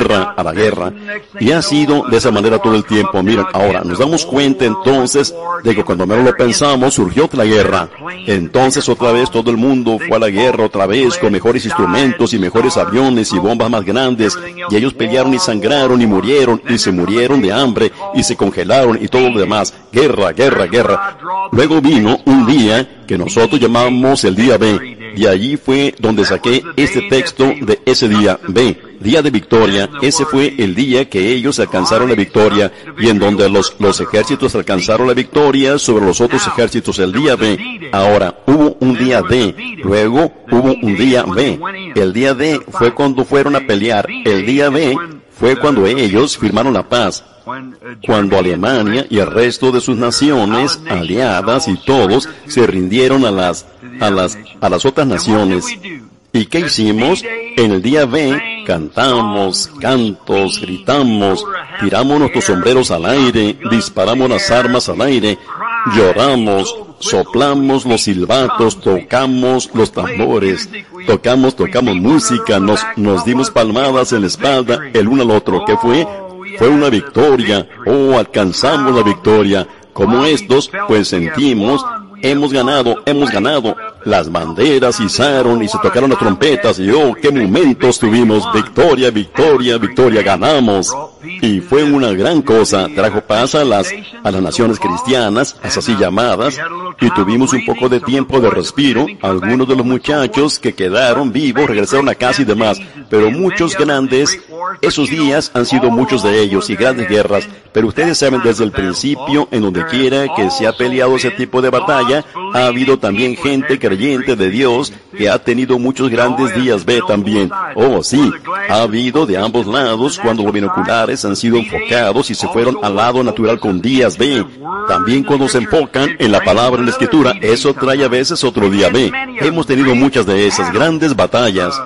Y ha sido de esa manera todo el tiempo. Miren, ahora nos damos cuenta entonces de que cuando menos lo pensamos surgió otra guerra. Entonces otra vez todo el mundo fue a la guerra otra vez con mejores instrumentos y mejores aviones y bombas más grandes. Y ellos pelearon y sangraron y murieron y se murieron de hambre y se congelaron y todo lo demás. Guerra. Luego vino un día que nosotros llamamos el día B, y allí fue donde saqué este texto de ese día B, día de victoria. Ese fue el día que ellos alcanzaron la victoria, y en donde los ejércitos alcanzaron la victoria sobre los otros ejércitos, el día B. Ahora, hubo un día D, luego hubo un día B. El día D fue cuando fueron a pelear, el día B fue cuando ellos firmaron la paz. Cuando Alemania y el resto de sus naciones aliadas y todos se rindieron a las otras naciones. ¿Y qué hicimos? En el día B cantamos, gritamos, tiramos nuestros sombreros al aire, disparamos las armas al aire, lloramos, soplamos los silbatos, tocamos los tambores, tocamos música, nos dimos palmadas en la espalda el uno al otro. ¿Qué fue? Fue una victoria. Alcanzamos la victoria. Como estos, pues sentimos, hemos ganado. Las banderas izaron y se tocaron las trompetas, y qué momentos tuvimos. Victoria, ganamos. Y fue una gran cosa, trajo paz a las naciones cristianas, a esas así llamadas, y tuvimos un poco de tiempo de respiro. Algunos de los muchachos que quedaron vivos regresaron a casa y demás, pero muchos grandes, esos días han sido muchos de ellos, y grandes guerras. Pero ustedes saben desde el principio, en donde quiera que se ha peleado ese tipo de batalla, ha habido también gente creyente de Dios que ha tenido muchos grandes días B también. Oh, sí, ha habido de ambos lados cuando los binoculares han sido enfocados y se fueron al lado natural con días B. También cuando se enfocan en la palabra en la Escritura, eso trae a veces otro día B. Hemos tenido muchas de esas grandes batallas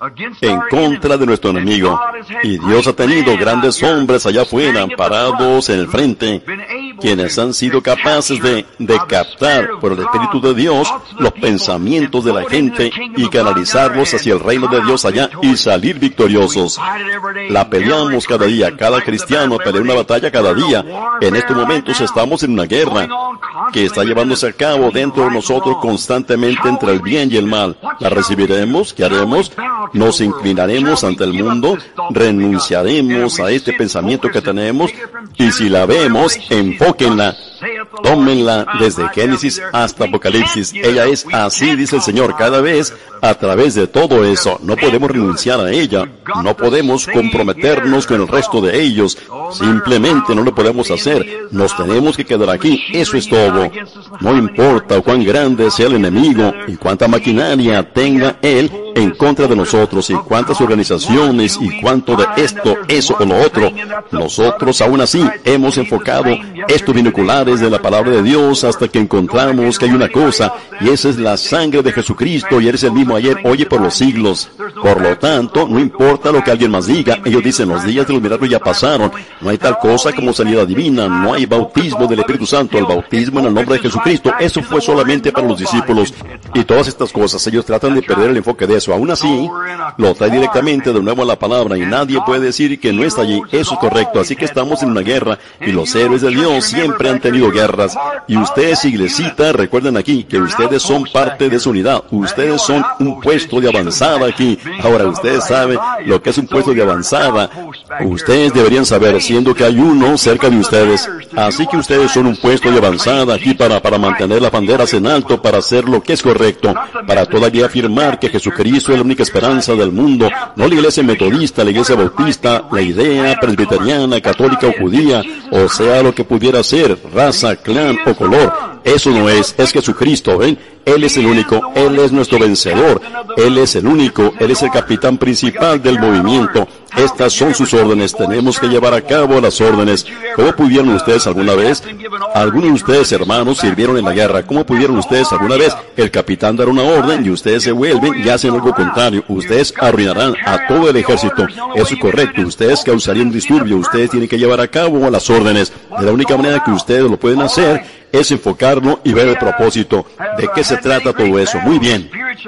en contra de nuestro enemigo. Y Dios ha tenido grandes hombres allá afuera, parados en el frente, quienes han sido capaces de captar por el Espíritu de Dios los pensamientos de la gente y canalizarlos hacia el reino de Dios allá y salir victoriosos. La peleamos cada día, cada cristiano pelea una batalla cada día. En estos momentos estamos en una guerra que está llevándose a cabo dentro de nosotros constantemente entre el bien y el mal. ¿La recibiremos? ¿Qué haremos? Nos inclinaremos ante el mundo, renunciaremos a este pensamiento que tenemos, y si la vemos, enfóquenla, tómenla desde Génesis hasta Apocalipsis. Ella es así, dice el Señor, cada vez a través de todo eso. No podemos renunciar a ella, no podemos comprometernos con el resto de ellos, simplemente no lo podemos hacer, nos tenemos que quedar aquí, eso es todo. No importa cuán grande sea el enemigo y cuánta maquinaria tenga él en contra de nosotros, y cuántas organizaciones, y cuánto de esto, eso o lo otro. Nosotros aún así hemos enfocado estos binoculares de la palabra de Dios hasta que encontramos que hay una cosa, y esa es la sangre de Jesucristo, y eres el mismo ayer, hoy y por los siglos. Por lo tanto, no importa lo que alguien más diga, ellos dicen, los días de los milagros ya pasaron, no hay tal cosa como sanidad divina, no hay bautismo del Espíritu Santo, el bautismo en el nombre de Jesucristo, eso fue solamente para los discípulos, y todas estas cosas, ellos tratan de perder el enfoque de eso. Aún así, lo trae directamente de nuevo a la palabra, y nadie puede decir que no está allí. Eso es correcto. Así que estamos en una guerra, y los héroes de Dios siempre han tenido guerras. Y ustedes, iglesita, recuerden aquí que ustedes son parte de esa unidad. Ustedes son un puesto de avanzada aquí. Ahora, ustedes saben lo que es un puesto de avanzada. Ustedes deberían saber, siendo que hay uno cerca de ustedes. Así que ustedes son un puesto de avanzada aquí para mantener las banderas en alto, para hacer lo que es correcto, para todavía afirmar que Jesucristo es la única esperanza del mundo, no la iglesia metodista, la iglesia bautista, la idea presbiteriana, católica o judía, o sea lo que pudiera ser, raza, clan o color. Eso no es Jesucristo, ¿ven? Él es el único, Él es nuestro vencedor, Él es el único, Él es el capitán principal del movimiento. Estas son sus órdenes, tenemos que llevar a cabo las órdenes. ¿Cómo pudieron ustedes alguna vez? Algunos de ustedes, hermanos, sirvieron en la guerra. ¿Cómo pudieron ustedes alguna vez? El capitán dará una orden y ustedes se vuelven y hacen algo contrario. Ustedes arruinarán a todo el ejército. Eso es correcto, ustedes causarían un disturbio. Ustedes tienen que llevar a cabo las órdenes. De la única manera que ustedes lo pueden hacer es enfocarlo y ver el propósito. ¿De qué se trata todo eso? Muy bien.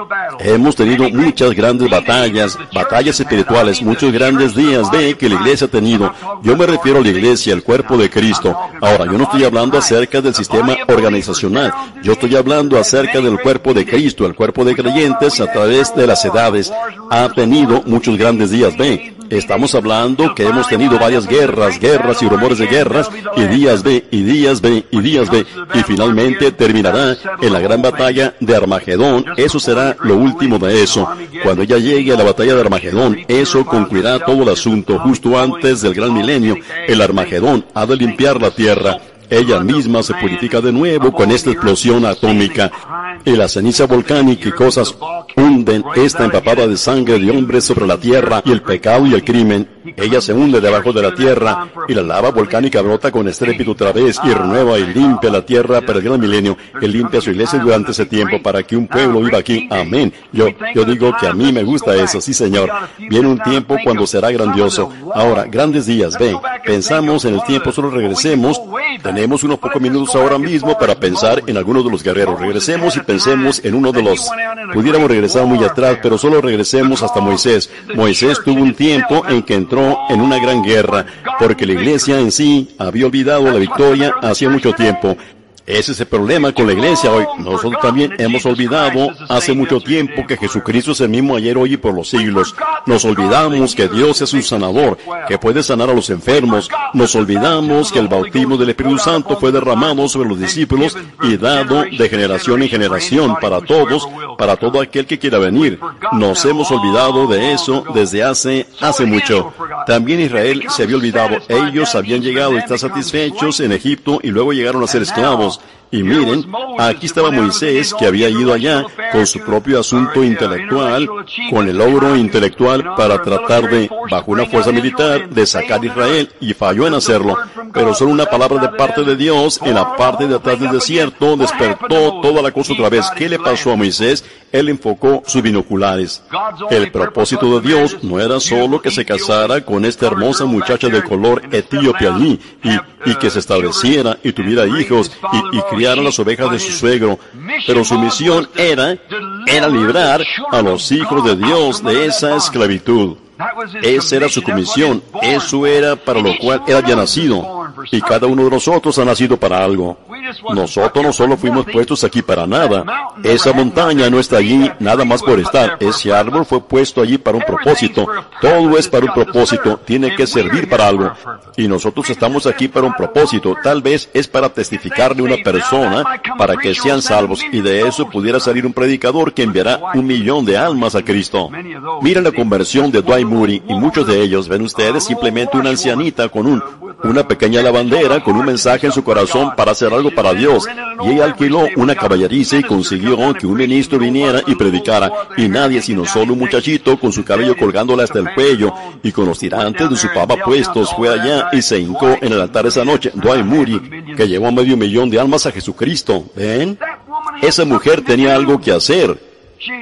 Hemos tenido muchas grandes batallas espirituales, muchos grandes días de que la iglesia ha tenido. Yo me refiero a la iglesia, el cuerpo de Cristo. Ahora, yo no estoy hablando acerca del sistema organizacional. Yo estoy hablando acerca del cuerpo de Cristo, el cuerpo de creyentes a través de las edades. Ha tenido muchos grandes días de. Estamos hablando que hemos tenido varias guerras y rumores de guerras, y días B, y días B, y días B, y finalmente terminará en la gran batalla de Armagedón. Eso será lo último de eso. Cuando ella llegue a la batalla de Armagedón, eso concluirá todo el asunto justo antes del gran milenio. El Armagedón ha de limpiar la tierra. Ella misma se purifica de nuevo con esta explosión atómica. Y la ceniza volcánica y cosas hunden esta empapada de sangre de hombres sobre la tierra, y el pecado y el crimen. Ella se hunde debajo de la tierra, y la lava volcánica brota con estrépito otra vez, y renueva y limpia la tierra para el gran milenio. Él limpia su iglesia durante ese tiempo para que un pueblo viva aquí. Amén. Yo digo que a mí me gusta eso, sí Señor. Viene un tiempo cuando será grandioso. Ahora, grandes días, ven. Pensamos en el tiempo, solo regresemos. Tenemos unos pocos minutos ahora mismo para pensar en algunos de los guerreros. Regresemos y pensemos en uno de los. Pudiéramos regresar muy atrás, pero solo regresemos hasta Moisés. Moisés tuvo un tiempo en que entró en una gran guerra, porque la iglesia en sí había olvidado la victoria hacía mucho tiempo. Ese es el problema con la iglesia hoy. Nosotros también hemos olvidado hace mucho tiempo que Jesucristo es el mismo ayer, hoy y por los siglos. Nos olvidamos que Dios es un sanador, que puede sanar a los enfermos. Nos olvidamos que el bautismo del Espíritu Santo fue derramado sobre los discípulos y dado de generación en generación para todos, para todo aquel que quiera venir. Nos hemos olvidado de eso desde hace mucho. También Israel se había olvidado. Ellos habían llegado a estar satisfechos en Egipto y luego llegaron a ser esclavos. hijos. Y miren, aquí estaba Moisés, que había ido allá con su propio asunto intelectual, con el logro intelectual para tratar de, bajo una fuerza militar, de sacar a Israel, y falló en hacerlo. Pero solo una palabra de parte de Dios, en la parte de atrás del desierto, despertó toda la cosa otra vez. ¿Qué le pasó a Moisés? Él enfocó sus binoculares. El propósito de Dios no era solo que se casara con esta hermosa muchacha de color etíope allí, y que se estableciera y tuviera hijos y criara las ovejas de su suegro, pero su misión era librar a los hijos de Dios de esa esclavitud. Esa era su comisión, eso era para lo cual él había nacido, y cada uno de nosotros ha nacido para algo. Nosotros no solo fuimos puestos aquí para nada. Esa montaña no está allí nada más por estar. Ese árbol fue puesto allí para un propósito. Todo es para un propósito, tiene que servir para algo. Y nosotros estamos aquí para un propósito. Tal vez es para testificarle a una persona para que sean salvos, y de eso pudiera salir un predicador que enviará 1 millón de almas a Cristo. Miren la conversión de Dwight Moody, y muchos de ellos, ven ustedes, simplemente una ancianita con una pequeña lavandera con un mensaje en su corazón para hacer algo para Dios, y ella alquiló una caballeriza y consiguió que un ministro viniera y predicara, y nadie sino solo un muchachito con su cabello colgándole hasta el cuello y con los tirantes de su pava puestos fue allá y se hincó en el altar esa noche. Dwight Moody, que llevó 500,000 de almas a Jesucristo. ¿Ven? Esa mujer tenía algo que hacer.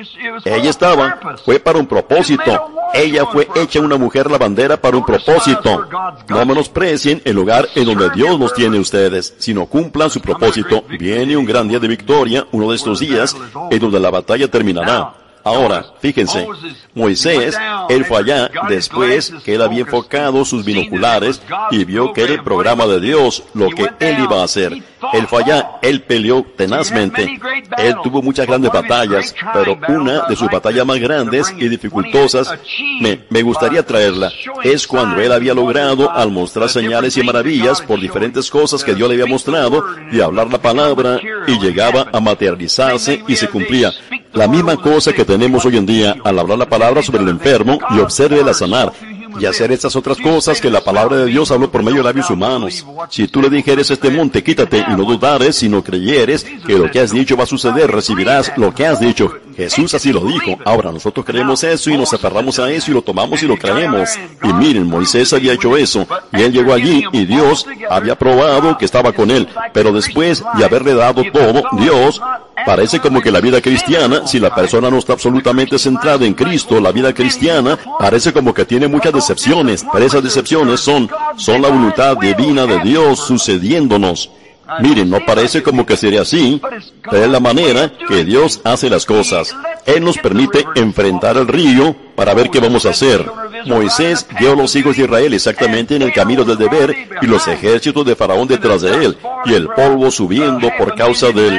Ella fue para un propósito. Ella fue hecha una mujer lavandera para un propósito. No menosprecien el lugar en donde Dios los tiene ustedes, sino cumplan su propósito. Viene un gran día de victoria, uno de estos días, en donde la batalla terminará. Ahora, fíjense, Moisés, él fue allá después que él había enfocado sus binoculares y vio que era el programa de Dios, lo que él iba a hacer. Él fue allá, él peleó tenazmente. Él tuvo muchas grandes batallas, pero una de sus batallas más grandes y dificultosas, me gustaría traerla, es cuando él había logrado, al mostrar señales y maravillas por diferentes cosas que Dios le había mostrado, y hablar la palabra, y llegaba a materializarse y se cumplía. La misma cosa que tenemos hoy en día al hablar la palabra sobre el enfermo y observe sanar, y hacer estas otras cosas que la palabra de Dios habló por medio de labios humanos. Si tú le dijeres a este monte, quítate, y no dudares, si no creyeres que lo que has dicho va a suceder, recibirás lo que has dicho. Jesús así lo dijo. Ahora nosotros creemos eso y nos aferramos a eso y lo tomamos y lo creemos. Y miren, Moisés había hecho eso, y él llegó allí y Dios había probado que estaba con él, pero después de haberle dado todo, Dios, parece como que la vida cristiana, si la persona no está absolutamente centrada en Cristo, la vida cristiana parece como que tiene muchas decepciones, pero esas decepciones son la voluntad divina de Dios sucediéndonos. Miren, no parece como que sería así, pero es la manera que Dios hace las cosas. Él nos permite enfrentar el río para ver qué vamos a hacer. Moisés guió a los hijos de Israel exactamente en el camino del deber, y los ejércitos de Faraón detrás de él, y el polvo subiendo por causa del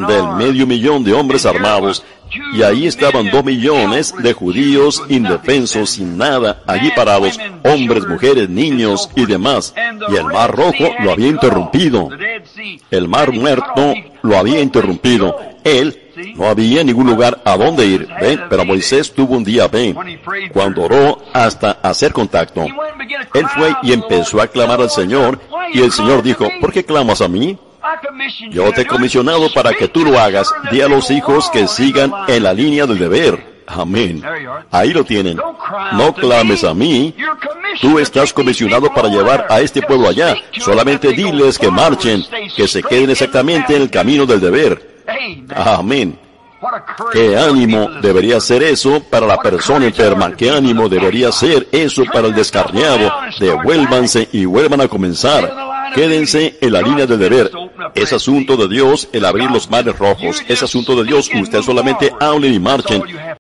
500,000 de hombres armados. Y ahí estaban 2 millones de judíos indefensos, sin nada, allí parados, hombres, mujeres, niños y demás. Y el mar rojo lo había interrumpido. El mar muerto lo había interrumpido. Él no había ningún lugar a donde ir, ¿ven? Pero Moisés tuvo un día, ¿ven? Cuando oró hasta hacer contacto. Él fue y empezó a clamar al Señor, y el Señor dijo, ¿por qué clamas a mí? Yo te he comisionado para que tú lo hagas. Di a los hijos que sigan en la línea del deber. Amén. Ahí lo tienen. No clames a mí. Tú estás comisionado para llevar a este pueblo allá. Solamente diles que marchen, que se queden exactamente en el camino del deber. Amén. ¿Qué ánimo debería ser eso para la persona enferma? ¿Qué ánimo debería ser eso para el descarriado? Devuélvanse y vuelvan a comenzar. Quédense en la línea del deber. Es asunto de Dios el abrir los mares rojos. Es asunto de Dios. Usted solamente hablen y marchen.